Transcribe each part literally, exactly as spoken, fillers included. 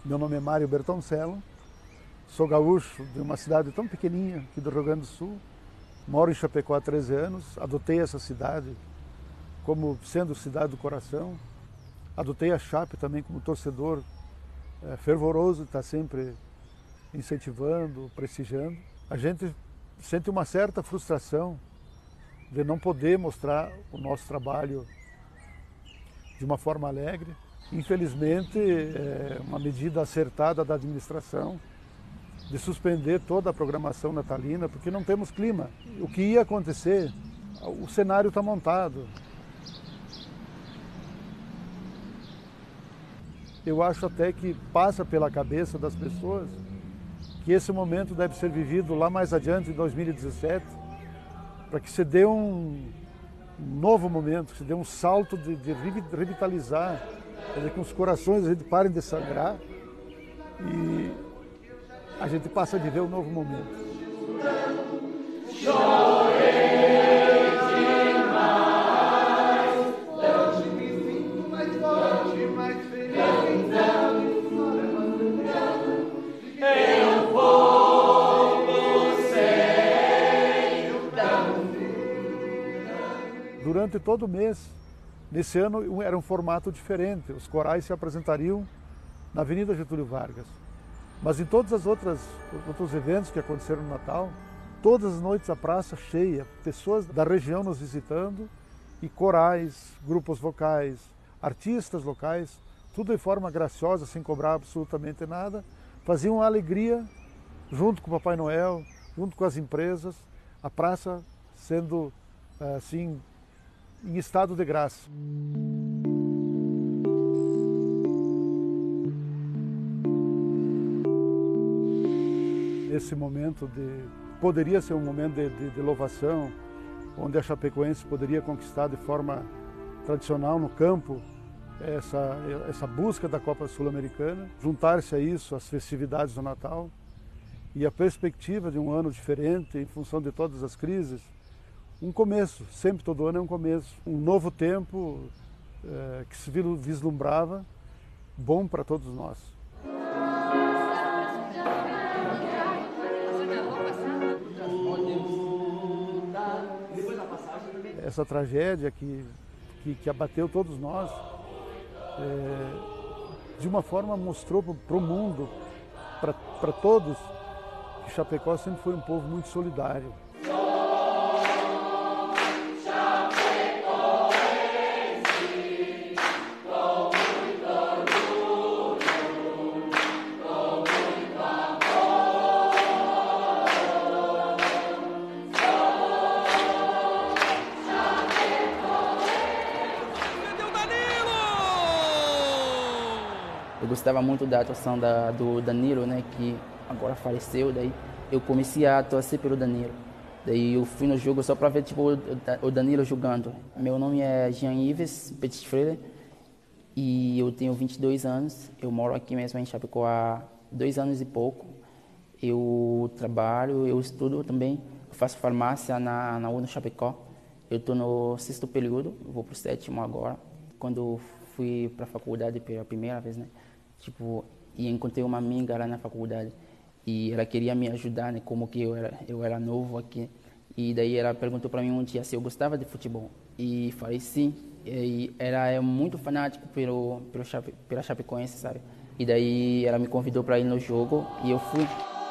Meu nome é Mário Bertoncello, sou gaúcho de uma cidade tão pequenininha aqui do Rio Grande do Sul. Moro em Chapecó há treze anos, adotei essa cidade como sendo cidade do coração. Adotei a Chape também como torcedor é, fervoroso, está sempre incentivando, prestigiando. A gente sente uma certa frustração de não poder mostrar o nosso trabalho de uma forma alegre. Infelizmente, é uma medida acertada da administração de suspender toda a programação natalina, porque não temos clima. O que ia acontecer, o cenário está montado. Eu acho até que passa pela cabeça das pessoas que esse momento deve ser vivido lá mais adiante, em dois mil e dezessete, para que se dê um novo momento, que se dê um salto de, de revitalizar, para que os corações a gente parem de sangrar e a gente passa a viver um novo momento. Durante todo o mês, nesse ano era um formato diferente. Os corais se apresentariam na Avenida Getúlio Vargas. Mas em todos os outros eventos que aconteceram no Natal, todas as noites a praça cheia, pessoas da região nos visitando e corais, grupos vocais, artistas locais, tudo de forma graciosa, sem cobrar absolutamente nada, faziam uma alegria junto com o Papai Noel, junto com as empresas, a praça sendo assim em estado de graça. Esse momento de, poderia ser um momento de, de, de louvação, onde a Chapecoense poderia conquistar de forma tradicional no campo essa, essa busca da Copa Sul-Americana, juntar-se a isso as festividades do Natal e a perspectiva de um ano diferente em função de todas as crises. Um começo, sempre todo ano é um começo, um novo tempo é, que se vislumbrava, bom para todos nós. Essa tragédia que, que, que abateu todos nós, é, de uma forma mostrou para o mundo, para todos, que Chapecó sempre foi um povo muito solidário. Eu gostava muito da atuação da, do Danilo, né, que agora faleceu, daí eu comecei a torcer pelo Danilo. Daí eu fui no jogo só para ver tipo, o Danilo jogando. Meu nome é Jean-Yves Petit Freire e eu tenho vinte e dois anos. Eu moro aqui mesmo em Chapecó há dois anos e pouco. Eu trabalho, eu estudo também, eu faço farmácia na, na U N Chapecó. Eu estou no sexto período, vou para o sétimo agora. Quando fui para a faculdade pela primeira vez, né? Tipo, e encontrei uma amiga lá na faculdade e ela queria me ajudar, né? Como que eu era, eu era novo aqui. E daí ela perguntou para mim um dia se eu gostava de futebol. E falei sim. E ela é muito fanática pelo, pelo Chape, pela Chapecoense, sabe? E daí ela me convidou para ir no jogo e eu fui.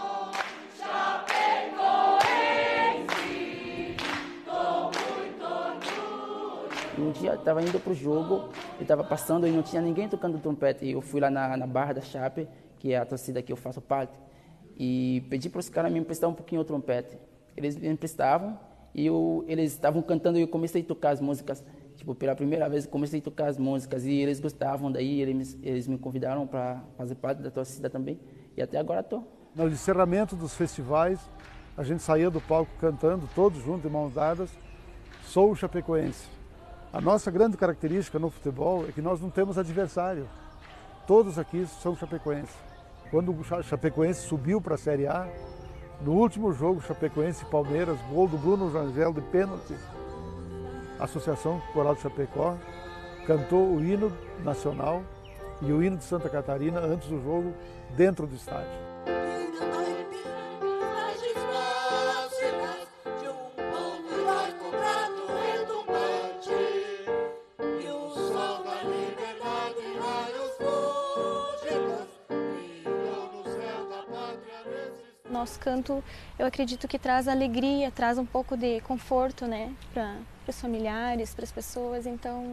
Um dia eu estava indo para o jogo, eu estava passando e não tinha ninguém tocando trompete. E eu fui lá na, na Barra da Chape, que é a torcida que eu faço parte, e pedi para os caras me emprestar um pouquinho o trompete. Eles me emprestavam e eu, eles estavam cantando e eu comecei a tocar as músicas. Tipo, pela primeira vez eu comecei a tocar as músicas e eles gostavam, daí eles, eles me convidaram para fazer parte da torcida também. E até agora estou. No encerramento dos festivais, a gente saía do palco cantando, todos juntos, de mãos dadas, Sou Chapecoense. A nossa grande característica no futebol é que nós não temos adversário. Todos aqui são chapecoenses. Quando o Chapecoense subiu para a Série A, no último jogo, Chapecoense e Palmeiras, gol do Bruno Rangel de pênalti, a Associação Coral de Chapecó cantou o hino nacional e o hino de Santa Catarina antes do jogo, dentro do estádio. Nosso canto, eu acredito que traz alegria, traz um pouco de conforto, né, para os familiares, para as pessoas, então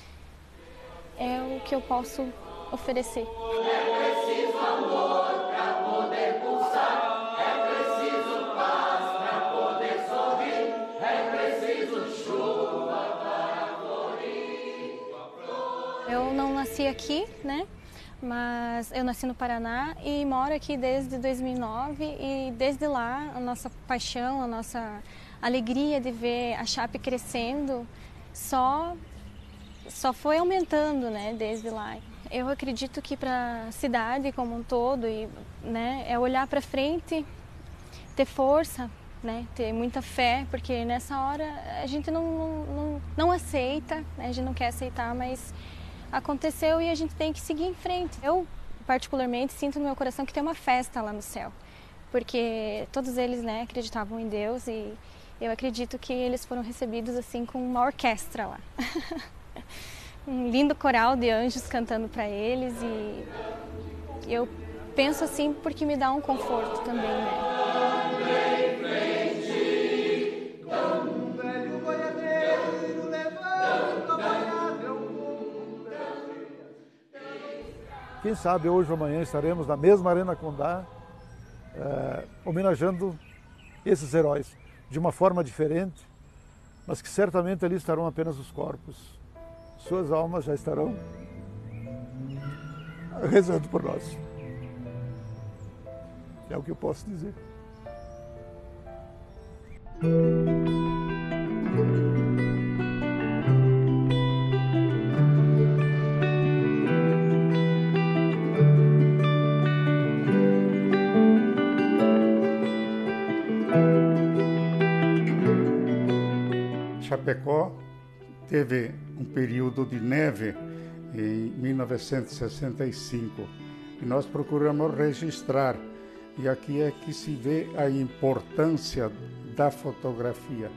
é o que eu posso oferecer. É preciso amor para poder pulsar, é preciso paz para poder sorrir, é preciso chuva para florir. Eu não nasci aqui, né? Mas eu nasci no Paraná e moro aqui desde dois mil e nove e desde lá a nossa paixão, a nossa alegria de ver a Chape crescendo só, só foi aumentando, né, desde lá. Eu acredito que para a cidade como um todo e, né, é olhar para frente, ter força, né, ter muita fé, porque nessa hora a gente não, não, não, não aceita, né, a gente não quer aceitar, mas aconteceu e a gente tem que seguir em frente. Eu, particularmente, sinto no meu coração que tem uma festa lá no céu, porque todos eles, né, acreditavam em Deus e eu acredito que eles foram recebidos assim com uma orquestra lá. Um lindo coral de anjos cantando para eles e eu penso assim porque me dá um conforto também, né? Quem sabe hoje ou amanhã estaremos na mesma Arena Condá, eh, homenageando esses heróis de uma forma diferente, mas que certamente ali estarão apenas os corpos. Suas almas já estarão rezando por nós. É o que eu posso dizer. Chapecó teve um período de neve em mil novecentos e sessenta e cinco e nós procuramos registrar, e aqui é que se vê a importância da fotografia.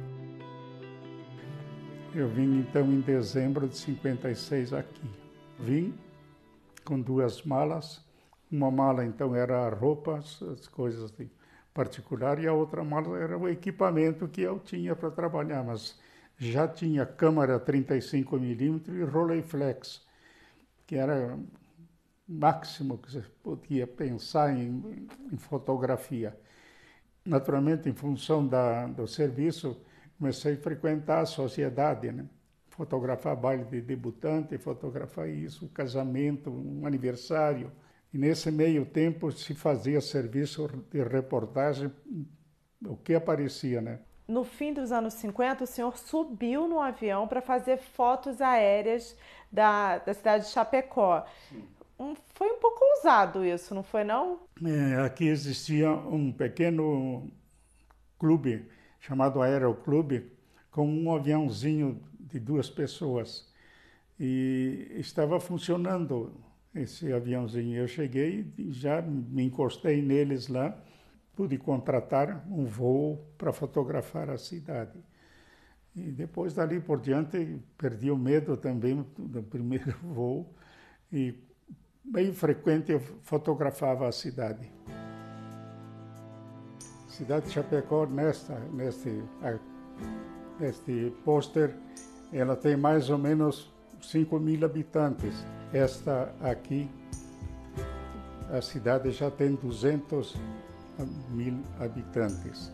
Eu vim então em dezembro de cinquenta e seis aqui. Vim com duas malas, uma mala então era roupas, as coisas de particular, e a outra mala era o equipamento que eu tinha para trabalhar, mas já tinha câmera trinta e cinco milímetros e Rolleiflex, que era o máximo que você podia pensar em, em fotografia. Naturalmente, em função da, do serviço, comecei a frequentar a sociedade, né? Fotografar baile de debutante, fotografar isso, casamento, um aniversário. E nesse meio tempo se fazia serviço de reportagem, o que aparecia, né? No fim dos anos cinquenta, o senhor subiu no avião para fazer fotos aéreas da, da cidade de Chapecó. Um, foi um pouco ousado isso, não foi não? É, aqui existia um pequeno clube chamado Aeroclube, com um aviãozinho de duas pessoas. E estava funcionando esse aviãozinho. Eu cheguei e já me encostei neles lá, pude contratar um voo para fotografar a cidade. E depois dali por diante perdi o medo também do primeiro voo e bem frequente eu fotografava a cidade. A cidade de Chapecó, nesta, neste, neste pôster, ela tem mais ou menos cinco mil habitantes. Esta aqui, a cidade já tem duzentos mil habitantes.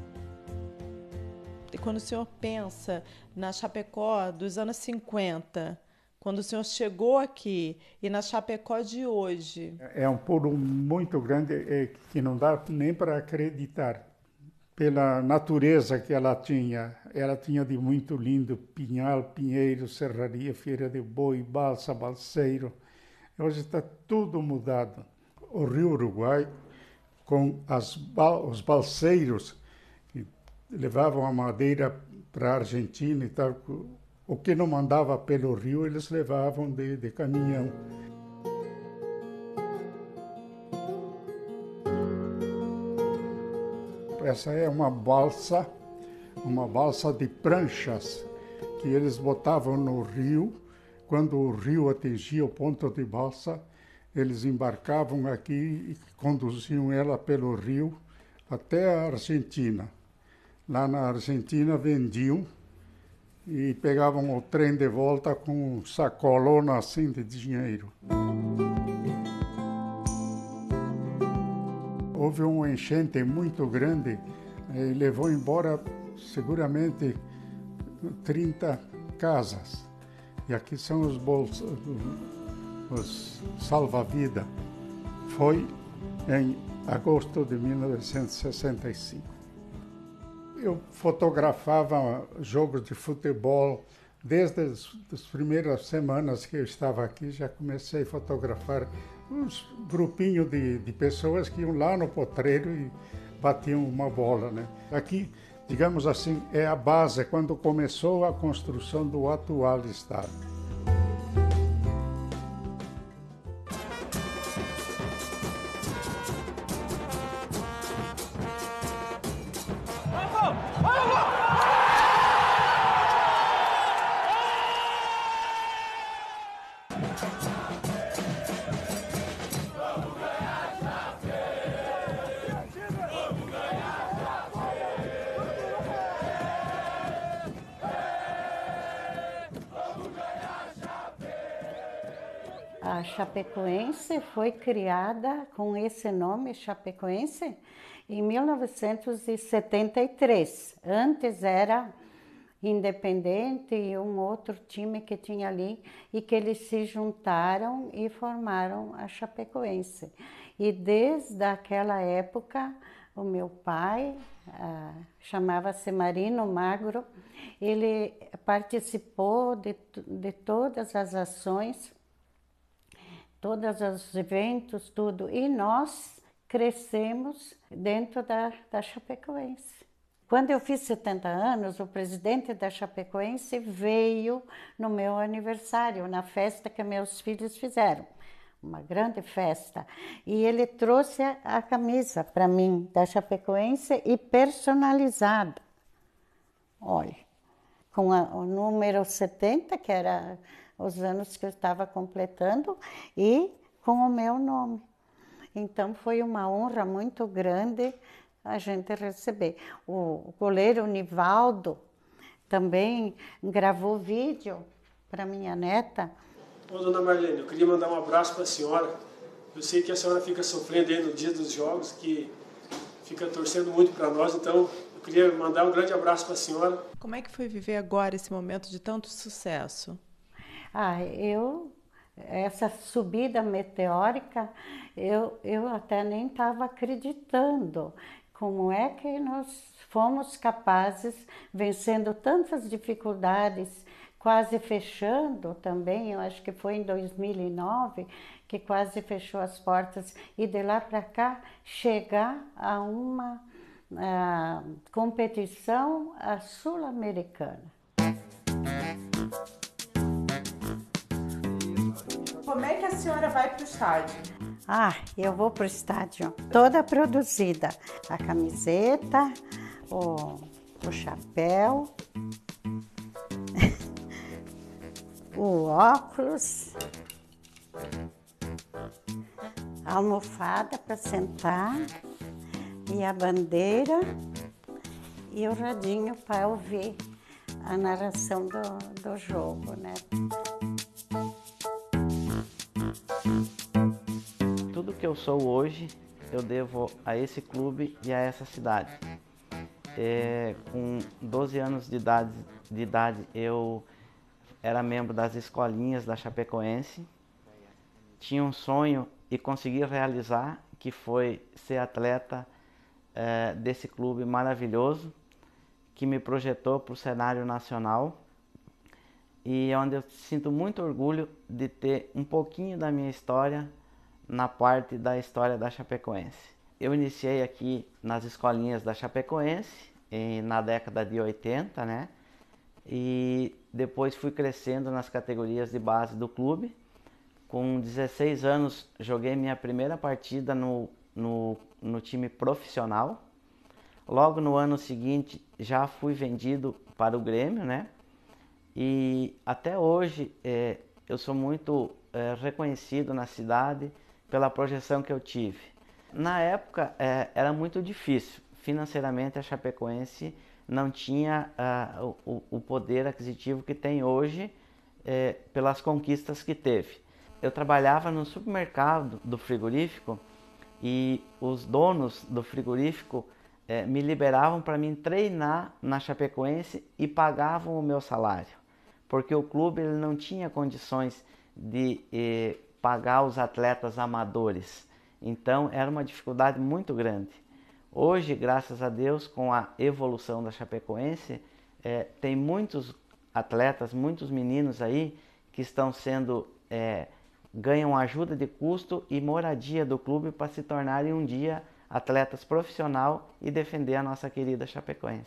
E quando o senhor pensa na Chapecó dos anos cinquenta, quando o senhor chegou aqui, e na Chapecó de hoje? É um pulo muito grande é, que não dá nem para acreditar. Pela natureza que ela tinha, ela tinha de muito lindo pinhal, pinheiro, serraria, feira de boi, balsa, balseiro. Hoje está tudo mudado. O Rio Uruguai, com as, os balseiros que levavam a madeira para a Argentina e tal, o que não mandava pelo rio, eles levavam de, de caminhão. Essa é uma balsa, uma balsa de pranchas que eles botavam no rio. Quando o rio atingia o ponto de balsa, eles embarcavam aqui e conduziam ela pelo rio até a Argentina. Lá na Argentina vendiam e pegavam o trem de volta com um sacolona assim de dinheiro. Houve uma enchente muito grande e levou embora seguramente trinta casas. E aqui são os bolsos, os salva-vida. Foi em agosto de mil novecentos e sessenta e cinco. Eu fotografava jogos de futebol desde as, as primeiras semanas que eu estava aqui. Já comecei a fotografar uns grupinhos de, de pessoas que iam lá no potreiro e batiam uma bola, né? Aqui, digamos assim, é a base quando começou a construção do atual estádio. A Chapecoense foi criada com esse nome, Chapecoense, em mil novecentos e setenta e três. Antes era Independente e um outro time que tinha ali, e que eles se juntaram e formaram a Chapecoense. E desde aquela época, o meu pai, ah, chamava-se Marino Magro, ele participou de, de todas as ações, todos os eventos, tudo. E nós crescemos dentro da, da Chapecoense. Quando eu fiz setenta anos, o presidente da Chapecoense veio no meu aniversário, na festa que meus filhos fizeram. Uma grande festa. E ele trouxe a camisa para mim, da Chapecoense, e personalizada. Olha, com a, o número setenta, que era os anos que eu estava completando, e com o meu nome. Então foi uma honra muito grande a gente receber. O goleiro Nivaldo também gravou vídeo para minha neta. Ô, dona Marlene, eu queria mandar um abraço para a senhora. Eu sei que a senhora fica sofrendo aí no dia dos jogos, que fica torcendo muito para nós, então eu queria mandar um grande abraço para a senhora. Como é que foi viver agora esse momento de tanto sucesso? Ah, eu, essa subida meteórica, eu, eu até nem estava acreditando. Como é que nós fomos capazes, vencendo tantas dificuldades, quase fechando também, eu acho que foi em dois mil e nove, que quase fechou as portas, e de lá para cá chegar a uma a, competição sul-americana. Como é que a senhora vai para o estádio? Ah, eu vou para o estádio toda produzida. A camiseta, o, o chapéu, o óculos, a almofada para sentar, e a bandeira, e o radinho para ouvir a narração do, do jogo, né? Tudo que eu sou hoje, eu devo a esse clube e a essa cidade. É, com doze anos de idade, de idade, eu era membro das escolinhas da Chapecoense. Tinha um sonho e consegui realizar, que foi ser atleta é, desse clube maravilhoso, que me projetou para o cenário nacional, e onde eu sinto muito orgulho de ter um pouquinho da minha história na parte da história da Chapecoense. Eu iniciei aqui nas escolinhas da Chapecoense em, na década de oitenta, né? E depois fui crescendo nas categorias de base do clube. Com dezesseis anos joguei minha primeira partida no, no, no time profissional, Logo no ano seguinte já fui vendido para o Grêmio, né? E até hoje é, eu sou muito é, reconhecido na cidade pela projeção que eu tive. Na época é, era muito difícil, financeiramente a Chapecoense não tinha uh, o, o poder aquisitivo que tem hoje é, pelas conquistas que teve. Eu trabalhava no supermercado do frigorífico e os donos do frigorífico é, me liberavam para mim treinar na Chapecoense e pagavam o meu salário, porque o clube ele não tinha condições de eh, pagar os atletas amadores. Então era uma dificuldade muito grande. Hoje, graças a Deus, com a evolução da Chapecoense, eh, tem muitos atletas, muitos meninos aí que estão sendo, eh, ganham ajuda de custo e moradia do clube para se tornarem um dia atletas profissionais e defender a nossa querida Chapecoense.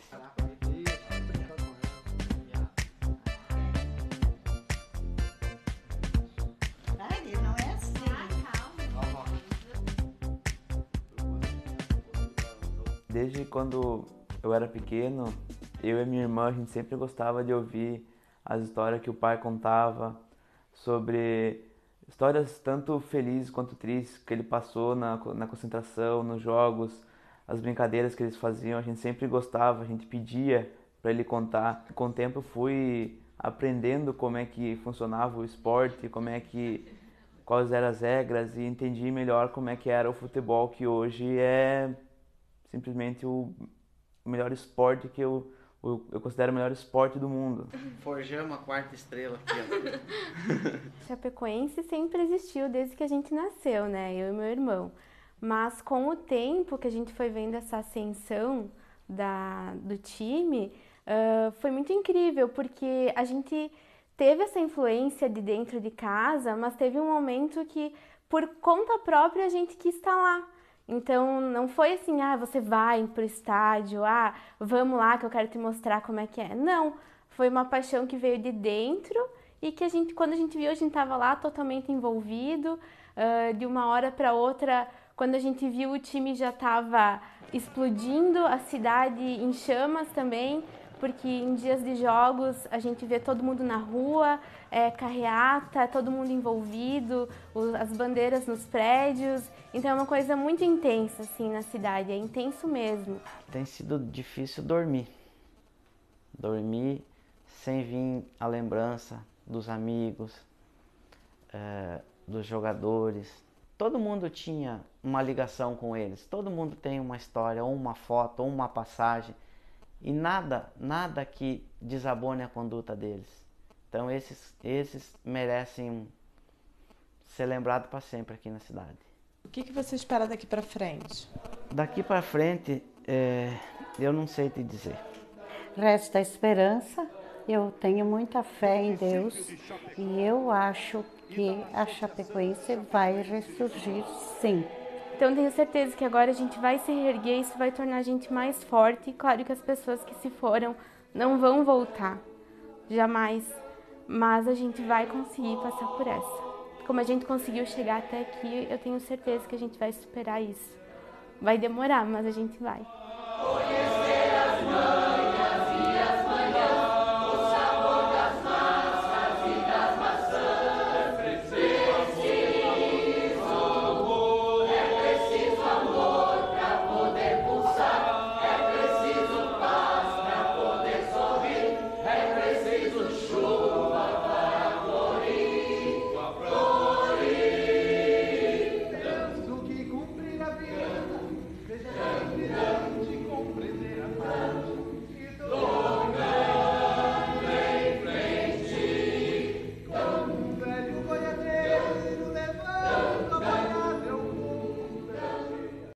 Desde quando eu era pequeno, eu e minha irmã, a gente sempre gostava de ouvir as histórias que o pai contava sobre histórias tanto felizes quanto tristes que ele passou na, na concentração, nos jogos, as brincadeiras que eles faziam. A gente sempre gostava, a gente pedia para ele contar. Com o tempo eu fui aprendendo como é que funcionava o esporte, como é que, quais eram as regras e entendi melhor como é que era o futebol, que hoje é simplesmente o melhor esporte que eu, eu, eu considero o melhor esporte do mundo. Forjamos a quarta estrela aqui. Chapecoense sempre existiu desde que a gente nasceu, né? Eu e meu irmão. Mas com o tempo que a gente foi vendo essa ascensão da, do time, uh, foi muito incrível, porque a gente teve essa influência de dentro de casa, mas teve um momento que, por conta própria, a gente quis estar lá. Então, não foi assim, ah, você vai pro estádio, ah, vamos lá que eu quero te mostrar como é que é. Não, foi uma paixão que veio de dentro e que a gente, quando a gente viu, a gente estava lá totalmente envolvido. Uh, de uma hora para outra, quando a gente viu, o time já estava explodindo, a cidade em chamas também, porque em dias de jogos a gente vê todo mundo na rua, é, carreata, todo mundo envolvido, os, as bandeiras nos prédios. Então é uma coisa muito intensa assim na cidade, é intenso mesmo. Tem sido difícil dormir. Dormir sem vir a lembrança dos amigos, é, dos jogadores. Todo mundo tinha uma ligação com eles, todo mundo tem uma história, ou uma foto, ou uma passagem. E nada, nada que desabone a conduta deles. Então esses, esses merecem ser lembrados para sempre aqui na cidade. O que, que você espera daqui para frente? Daqui para frente, é, eu não sei te dizer. Resta a esperança, eu tenho muita fé em Deus e eu acho que a Chapecoense vai ressurgir sim. Então tenho certeza que agora a gente vai se reerguer, isso vai tornar a gente mais forte. Claro que as pessoas que se foram não vão voltar, jamais. Mas a gente vai conseguir passar por essa. Como a gente conseguiu chegar até aqui, eu tenho certeza que a gente vai superar isso. Vai demorar, mas a gente vai.